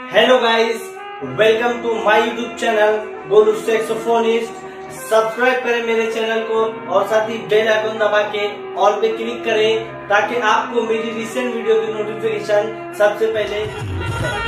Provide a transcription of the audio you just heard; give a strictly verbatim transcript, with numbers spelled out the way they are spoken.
Hello guys, welcome to my YouTube channel Golu saxophonist. Subscribe करें मेरे channel को और साथ ही बेल आइकन दबा के ऑल पे क्लिक करें ताकि आपको मेरी रिसेंट वीडियो की नोटिफिकेशन सबसे पहले मिल सके।